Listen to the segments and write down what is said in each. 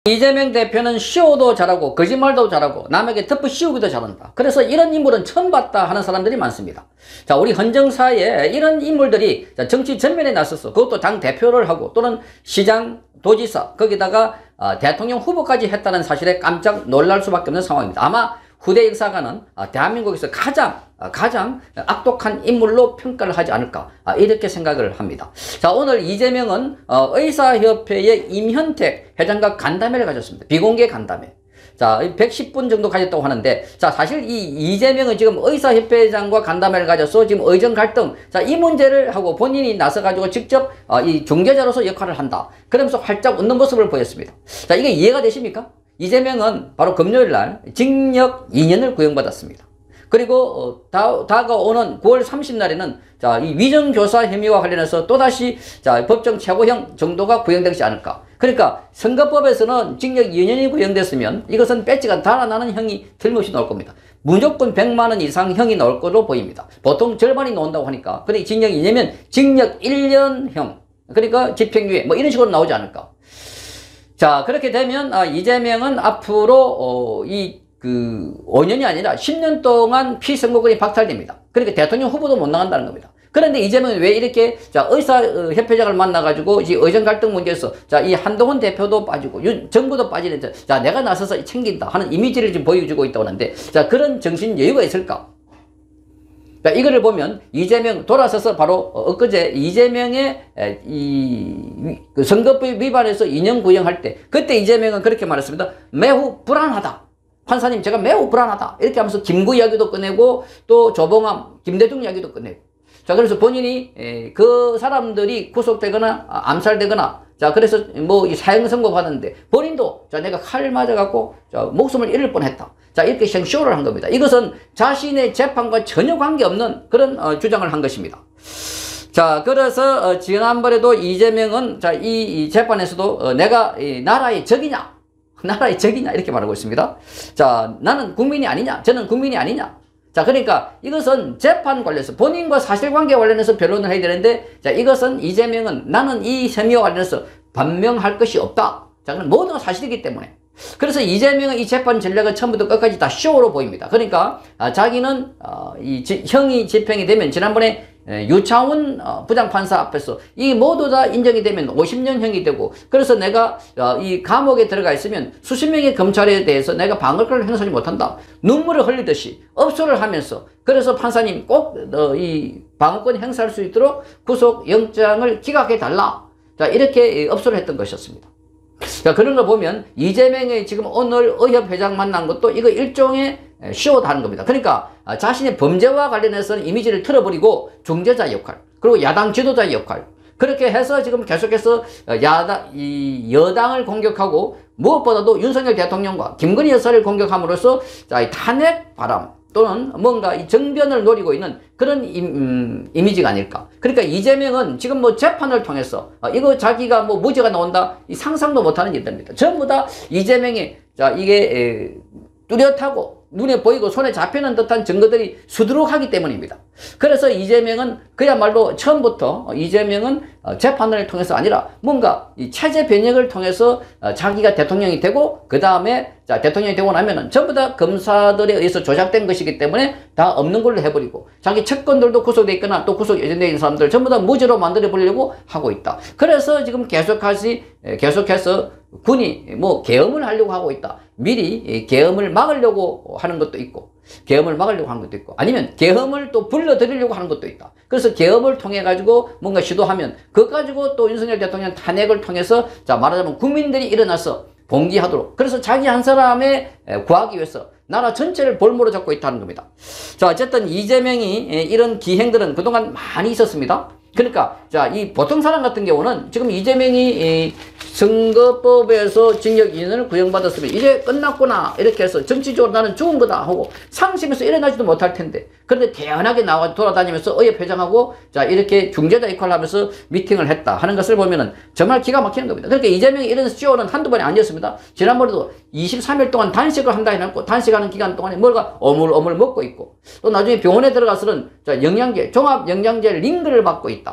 이재명 대표는 쇼도 잘하고 거짓말도 잘하고 남에게 덮어 씌우기도 잘한다. 그래서 이런 인물은 처음 봤다 하는 사람들이 많습니다. 자, 우리 헌정사에 이런 인물들이 정치 전면에 나서서 그것도 당 대표를 하고 또는 시장, 도지사, 거기다가 대통령 후보까지 했다는 사실에 깜짝 놀랄 수밖에 없는 상황입니다. 아마 후대 역사가는 대한민국에서 가장 악독한 인물로 평가를 하지 않을까 이렇게 생각을 합니다. 자, 오늘 이재명은 의사협회의 임현택 회장과 간담회를 가졌습니다. 비공개 간담회. 자, 110분 정도 가졌다고 하는데, 자, 사실 이 이재명은 지금 의사협회장과 간담회를 가져서 지금 의정 갈등, 자, 이 문제를 하고 본인이 나서가지고 직접 이 중재자로서 역할을 한다. 그러면서 활짝 웃는 모습을 보였습니다. 자, 이게 이해가 되십니까? 이재명은 바로 금요일 날 징역 2년을 구형받았습니다. 그리고 다가오는 9월 30날에는 자, 이 위정교사 혐의와 관련해서 또다시 자, 법정 최고형 정도가 구형되지 않을까. 그러니까 선거법에서는 징역 2년이 구형됐으면 이것은 배지가 달아나는 형이 틀림없이 나올 겁니다. 무조건 100만 원 이상 형이 나올 거로 보입니다. 보통 절반이 나온다고 하니까. 그러니까 징역 2년이면 징역 1년형. 그러니까 집행유예 뭐 이런 식으로 나오지 않을까. 자, 그렇게 되면 이재명은 앞으로 5년이 아니라 10년 동안 피선거권이 박탈됩니다. 그러니까 대통령 후보도 못 나간다는 겁니다. 그런데 이재명은 왜 이렇게 자, 의사협회장을 만나가지고 이 의정 갈등 문제에서 자, 이 한동훈 대표도 빠지고 정부도 빠지는데 자, 내가 나서서 챙긴다 하는 이미지를 지금 보여주고 있다고 하는데 자, 그런 정신 여유가 있을까? 자, 이거를 보면 이재명 돌아서서 바로 엊그제 이재명의 그 선거법 위반에서 2년 구형할 때 그때 이재명은 그렇게 말했습니다. 매우 불안하다. 판사님 제가 매우 불안하다. 이렇게 하면서 김구 이야기도 꺼내고 또 조봉암, 김대중 이야기도 꺼내고 자, 그래서 본인이 그 사람들이 구속되거나 암살되거나 자, 그래서 뭐 이 사형 선고 받았는데 본인도 자, 내가 칼 맞아갖고 자, 목숨을 잃을 뻔했다. 자, 이렇게 쇼를 한 겁니다. 이것은 자신의 재판과 전혀 관계없는 그런 주장을 한 것입니다. 자, 그래서 지난번에도 이재명은 자, 이 재판에서도 내가 나라의 적이냐? 나라의 적이냐? 이렇게 말하고 있습니다. 자, 나는 국민이 아니냐? 저는 국민이 아니냐? 자, 그러니까 이것은 재판 관련해서 본인과 사실관계 관련해서 변론을 해야 되는데 자, 이것은 이재명은 나는 이 혐의와 관련해서 반명할 것이 없다. 자, 그럼 모든 건 사실이기 때문에. 그래서 이재명은 이 재판 전략은 처음부터 끝까지 다 쇼로 보입니다. 그러니까 자기는 형이 집행이 되면 지난번에 유창훈 부장판사 앞에서 이 모두 다 인정이 되면 50년형이 되고 그래서 내가 이 감옥에 들어가 있으면 수십 명의 검찰에 대해서 내가 방어권을 행사하지 못한다. 눈물을 흘리듯이 업소를 하면서 그래서 판사님 꼭 이 방어권 행사할 수 있도록 구속영장을 기각해 달라. 자, 이렇게 업소를 했던 것이었습니다. 자, 그런 거 보면 이재명이 지금 오늘 의협회장 만난 것도 이거 일종의 쇼다 하는 겁니다. 그러니까 자신의 범죄와 관련해서는 이미지를 틀어버리고 중재자 역할, 그리고 야당 지도자 역할, 그렇게 해서 지금 계속해서 여당을 공격하고 무엇보다도 윤석열 대통령과 김건희 여사를 공격함으로써 자, 탄핵 바람 또는 뭔가 이 정변을 노리고 있는 그런 이미지가 아닐까. 그러니까 이재명은 지금 뭐 재판을 통해서 이거 자기가 뭐 무죄가 나온다 이 상상도 못하는 일들입니다. 전부 다 이재명이 자, 이게 뚜렷하고 눈에 보이고 손에 잡히는 듯한 증거들이 수두룩하기 때문입니다. 그래서 이재명은 그야말로 처음부터 이재명은 재판을 통해서 아니라 뭔가 이 체제 변혁을 통해서 자기가 대통령이 되고 그 다음에 자, 대통령이 되고 나면은 전부 다 검사들에 의해서 조작된 것이기 때문에 다 없는 걸로 해버리고 자기 측근들도 구속돼 있거나 또 구속 예정돼 있는 사람들 전부 다 무죄로 만들어 버리려고 하고 있다. 그래서 지금 계속해서 군이 뭐 계엄을 하려고 하고 있다. 미리 계엄을 막으려고 하는 것도 있고 아니면 계엄을 또 불러들이려고 하는 것도 있다. 그래서 계엄을 통해 가지고 뭔가 시도하면 그것 가지고 또 윤석열 대통령 탄핵을 통해서 자, 말하자면 국민들이 일어나서 봉기하도록 그래서 자기 한 사람에 구하기 위해서 나라 전체를 볼모로 잡고 있다는 겁니다. 자, 어쨌든 이재명이 이런 기행들은 그동안 많이 있었습니다. 그러니까 자, 이 보통 사람 같은 경우는 지금 이재명이 선거법에서 징역 2년을 구형받았으면 이제 끝났구나 이렇게 해서 정치적으로 나는 죽은 거다 하고 상심해서 일어나지도 못할 텐데 그런데 태연하게 나와 돌아다니면서 의협회장하고 자, 이렇게 중재자 역할을 하면서 미팅을 했다 하는 것을 보면은 정말 기가 막히는 겁니다. 그러니까 이재명이 이런 쇼는 한두 번이 아니었습니다. 지난번에도 23일 동안 단식을 한다 해놓고 단식하는 기간 동안에 뭔가 어물어물 먹고 있고 또 나중에 병원에 들어가서는 자, 영양제 종합 영양제 링크를 받고 있다.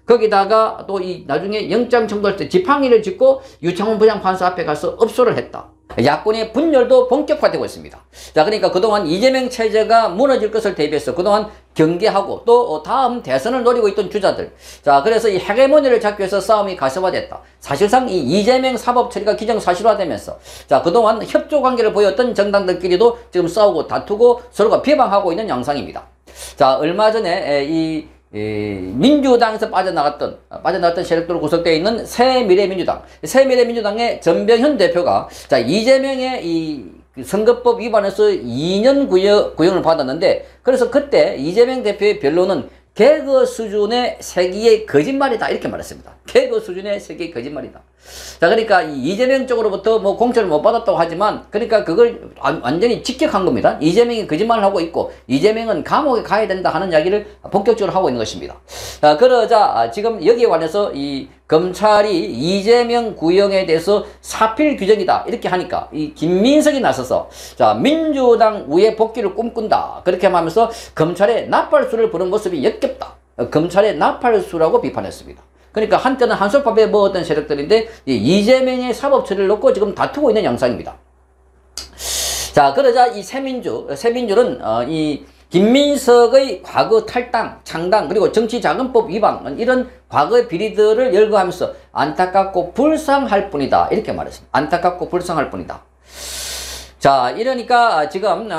거기다가 또 이 나중에 영장 청구할 때 지팡이를 짚고 유창훈 부장판사 앞에 가서 업소를 했다. 야권의 분열도 본격화되고 있습니다. 자, 그러니까 그동안 이재명 체제가 무너질 것을 대비해서 그동안 경계하고 또 다음 대선을 노리고 있던 주자들. 자, 그래서 이 헤게모니를 잡기 위해서 싸움이 가시화됐다. 사실상 이 이재명 사법 처리가 기정사실화되면서 자, 그동안 협조 관계를 보였던 정당들끼리도 지금 싸우고 다투고 서로가 비방하고 있는 양상입니다. 자, 얼마 전에 이 민주당에서 빠져나갔던 세력들로 구성되어 있는 새미래민주당의 전병현 대표가 자, 이재명의 이 선거법 위반에서 2년 구형을 받았는데, 그래서 그때 이재명 대표의 변론은 개그 수준의 세기의 거짓말이다 이렇게 말했습니다. 개그 수준의 세기의 거짓말이다. 자, 그러니까 이재명 쪽으로부터 뭐 공천을 못 받았다고 하지만 그러니까 그걸 완전히 직격한 겁니다. 이재명이 거짓말을 하고 있고 이재명은 감옥에 가야 된다 하는 이야기를 본격적으로 하고 있는 것입니다. 자, 그러자 지금 여기에 관해서 이 검찰이 이재명 구형에 대해서 사필 규정이다 이렇게 하니까 이 김민석이 나서서 자, 민주당 우회 복귀를 꿈꾼다 그렇게 하면서 검찰의 나팔수를 부른 모습이 역겹다. 검찰의 나팔수라고 비판했습니다. 그러니까 한때는 한솥밥에 먹었던 세력들인데 이재명의 사법 처리를 놓고 지금 다투고 있는 양상입니다. 자, 그러자 이 새민주는 이 김민석의 과거 탈당, 창당, 그리고 정치자금법 위반 이런 과거의 비리들을 열거하면서 안타깝고 불쌍할 뿐이다 이렇게 말했습니다. 안타깝고 불쌍할 뿐이다. 자, 이러니까 지금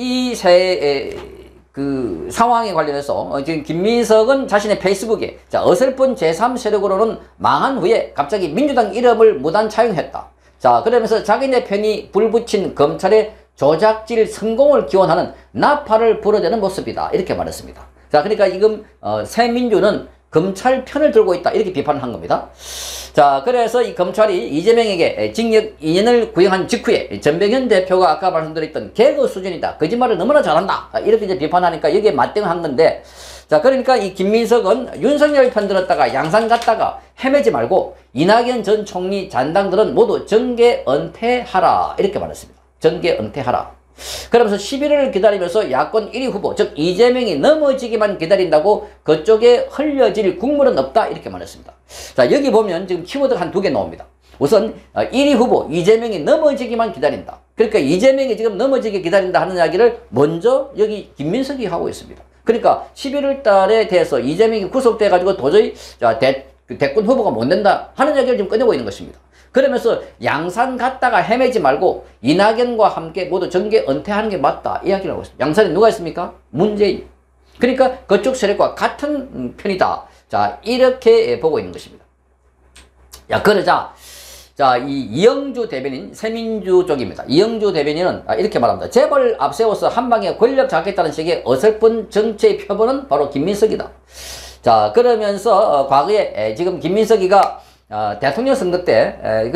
그 상황에 관련해서 지금 김민석은 자신의 페이스북에 자, 어설픈 제3세력으로는 망한 후에 갑자기 민주당 이름을 무단 차용했다. 자, 그러면서 자기네 편이 불붙인 검찰의 조작질 성공을 기원하는 나팔을 불어대는 모습이다 이렇게 말했습니다. 자, 그러니까 지금 새민주는 검찰 편을 들고 있다 이렇게 비판을 한 겁니다. 자, 그래서 이 검찰이 이재명에게 징역 2년을 구형한 직후에 전병현 대표가 아까 말씀드렸던 개그 수준이다, 거짓말을 너무나 잘한다 이렇게 이제 비판하니까 여기에 맞대응을 한 건데, 자, 그러니까 이 김민석은 윤석열 편 들었다가 양산 갔다가 헤매지 말고 이낙연 전 총리 잔당들은 모두 정계 은퇴하라 이렇게 말했습니다. 정계 은퇴하라. 그러면서 11일을 기다리면서 야권 1위 후보 즉 이재명이 넘어지기만 기다린다고 그쪽에 흘려질 국물은 없다 이렇게 말했습니다. 자, 여기 보면 지금 키워드가 한 2개 나옵니다. 우선 1위 후보 이재명이 넘어지기만 기다린다. 그러니까 이재명이 지금 넘어지기 기다린다 하는 이야기를 먼저 여기 김민석이 하고 있습니다. 그러니까 11월 달에 대해서 이재명이 구속돼 가지고 도저히 대권 후보가 못 된다 하는 이야기를 지금 꺼내고 있는 것입니다. 그러면서 양산 갔다가 헤매지 말고 이낙연과 함께 모두 정계 은퇴하는 게 맞다 이야기를 하고 있습니다. 양산에 누가 있습니까? 문재인. 그러니까 그쪽 세력과 같은 편이다. 자, 이렇게 보고 있는 것입니다. 야, 그러자 자, 이 이영주 대변인 새민주 쪽입니다. 이영주 대변인은 이렇게 말합니다. 재벌 앞세워서 한방에 권력 잡겠다는 식의 어설픈 정치의 표본은 바로 김민석이다. 자, 그러면서 과거에 지금 김민석이가 대통령 선거 때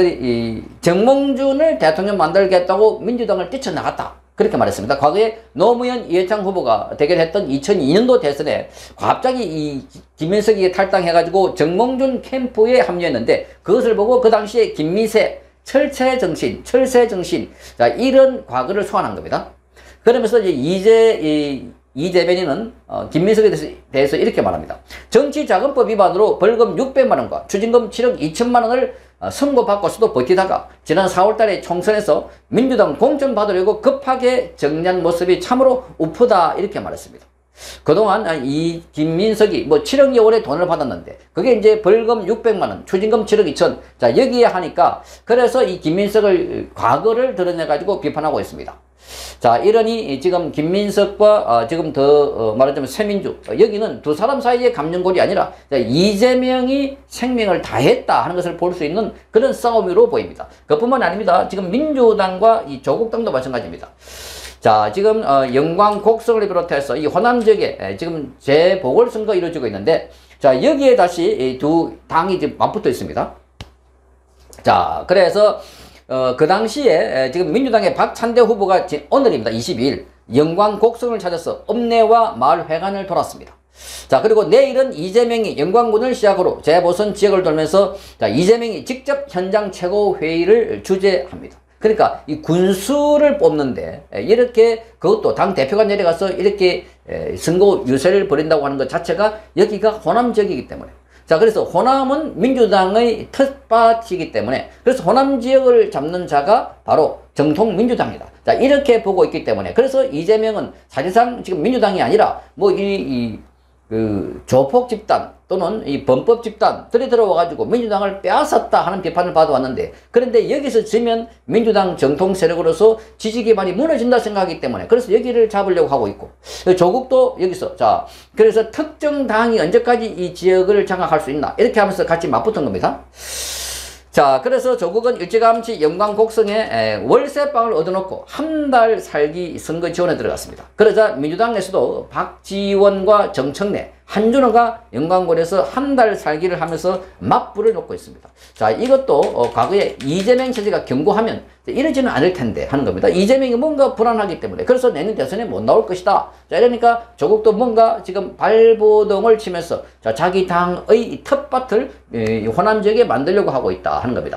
정몽준을 대통령 만들겠다고 민주당을 뛰쳐나갔다 그렇게 말했습니다. 과거에 노무현 이해창 후보가 대결했던 2002년도 대선에 갑자기 이 김민석이 탈당해가지고 정몽준 캠프에 합류했는데 그것을 보고 그 당시에 김미세 철새정신 자, 이런 과거를 소환한 겁니다. 그러면서 이제 이 대변인은 김민석에 대해서 이렇게 말합니다. 정치자금법 위반으로 벌금 600만 원과 추징금 7억 2천만 원을 선고받고서도 버티다가 지난 4월 달에 총선에서 민주당 공천 받으려고 급하게 정리한 모습이 참으로 우프다 이렇게 말했습니다. 그동안 이 김민석이 뭐 7억여 원의 돈을 받았는데 그게 이제 벌금 600만 원, 추징금 7억 2천. 자, 여기에 하니까 그래서 이 김민석을 과거를 드러내가지고 비판하고 있습니다. 자, 이러니 지금 김민석과 지금 더 말하자면 새민주 여기는 두 사람 사이의 감정골이 아니라 이재명이 생명을 다했다 하는 것을 볼 수 있는 그런 싸움으로 보입니다. 그뿐만 아닙니다. 지금 민주당과 이 조국당도 마찬가지입니다. 자, 지금 영광 곡성을 비롯해서 이 호남 지역에 지금 재보궐선거 이루어지고 있는데 자, 여기에 다시 두 당이 지금 맞붙어 있습니다. 자, 그래서 그 당시에 지금 민주당의 박찬대 후보가 오늘입니다. 22일 영광 곡성을 찾아서 읍내와 마을 회관을 돌았습니다. 자, 그리고 내일은 이재명이 영광군을 시작으로 재보선 지역을 돌면서 자, 이재명이 직접 현장 최고회의를 주재합니다. 그러니까 이 군수를 뽑는데 이렇게 그것도 당 대표가 내려가서 이렇게 선거 유세를 벌인다고 하는 것 자체가 여기가 호남 지역이기 때문에 자, 그래서 호남은 민주당의 텃밭이기 때문에 그래서 호남 지역을 잡는 자가 바로 정통 민주당이다. 자, 이렇게 보고 있기 때문에 그래서 이재명은 사실상 지금 민주당이 아니라 뭐 그 조폭 집단 또는 이 범법 집단들이 들어와가지고 민주당을 빼앗았다 하는 비판을 받아왔는데 그런데 여기서 지면 민주당 정통 세력으로서 지지 기반이 무너진다 생각하기 때문에 그래서 여기를 잡으려고 하고 있고 조국도 여기서 자 그래서 특정 당이 언제까지 이 지역을 장악할 수 있나 이렇게 하면서 같이 맞붙은 겁니다. 자, 그래서 조국은 일찌감치 영광 곡성에 월세방을 얻어놓고 한 달 살기 선거 지원에 들어갔습니다. 그러자 민주당에서도 박지원과 정청래, 한준호가 영광군에서 한 달 살기를 하면서 맞불을 놓고 있습니다. 자, 이것도 과거에 이재명 체제가 경고하면 이러지는 않을 텐데 하는 겁니다. 이재명이 뭔가 불안하기 때문에 그래서 내년 대선에 못 나올 것이다. 자, 이러니까 조국도 뭔가 지금 발버둥을 치면서 자, 자기 당의 텃밭을 호남 지역에 만들려고 하고 있다 하는 겁니다.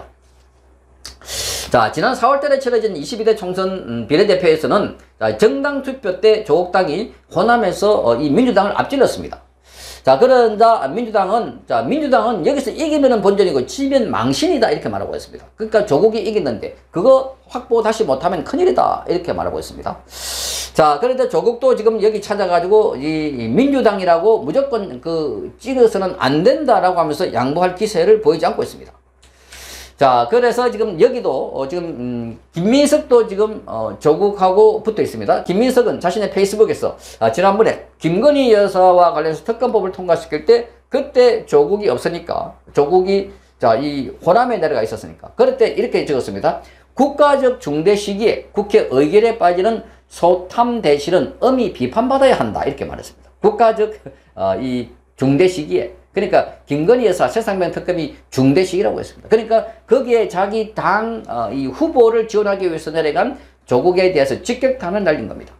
자, 지난 4월달에 치러진 22대 총선 비례대표에서는 정당 투표 때 조국당이 호남에서 이 민주당을 앞질렀습니다. 자, 그러자 민주당은 여기서 이기면은 본전이고 지면 망신이다 이렇게 말하고 있습니다. 그러니까 조국이 이겼는데 그거 확보 다시 못하면 큰일이다 이렇게 말하고 있습니다. 자, 그런데 조국도 지금 여기 찾아가지고 이 민주당이라고 무조건 찍어서는 안 된다라고 하면서 양보할 기세를 보이지 않고 있습니다. 자, 그래서 지금 여기도 김민석도 지금 조국하고 붙어 있습니다. 김민석은 자신의 페이스북에서 지난번에 김건희 여사와 관련해서 특검법을 통과시킬 때 그때 조국이 없으니까 조국이 이 호남에 내려가 있었으니까 그럴 때 이렇게 적었습니다. 국가적 중대 시기에 국회 의결에 빠지는 소탐 대실은 엄히 비판받아야 한다 이렇게 말했습니다. 국가적 이 중대 시기에 그러니까 김건희 여사 최상병 특검이 중대 시기라고 했습니다. 그러니까 거기에 자기 당 이 후보를 지원하기 위해서 내려간 조국에 대해서 직격탄을 날린 겁니다.